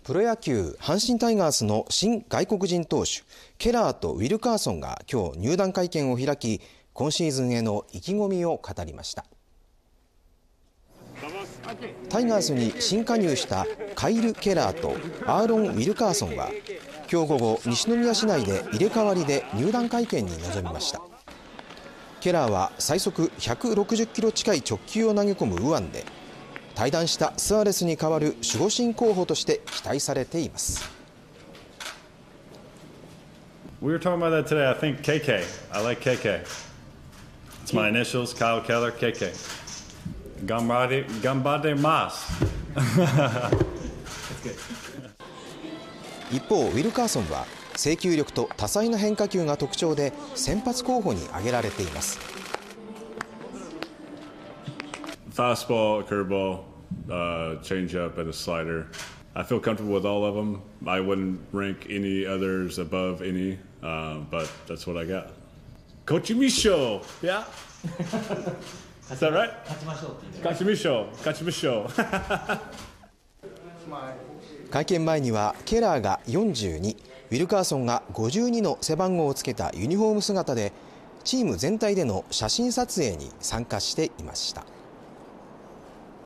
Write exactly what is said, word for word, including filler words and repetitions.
プロ野球阪神タイガースの新外国人投手ケラーとウィルカーソンが今日入団会見を開き、今シーズンへの意気込みを語りました。タイガースに新加入したカイル・ケラーとアーロン・ウィルカーソンは今日午後、西宮市内で入れ替わりで入団会見に臨みました。ケラーは最速ひゃくろくじゅっキロ近い直球を投げ込む右腕で、退団したスアレスに代わる守護神候補として期待されています。 We were talking about that today. I think K K. I like K K. It's my initials, Kyle Keller, K K. Gambade, gambade mas. 一方、ウィルカーソンは制球力と多彩な変化球が特徴で先発候補に挙げられています。 Fastball, curveball, uh, changeup, and a slider. I feel comfortable with all of them. I wouldn't rank any others above any, uh, but that's what I got. Coach Misho, yeah. Is that right? 勝ちましょう。勝ちましょう。 会見前にはケラーがよんじゅうに、ウィルカーソンがごじゅうにの背番号をつけたユニフォーム姿でチーム全体での写真撮影に参加していました。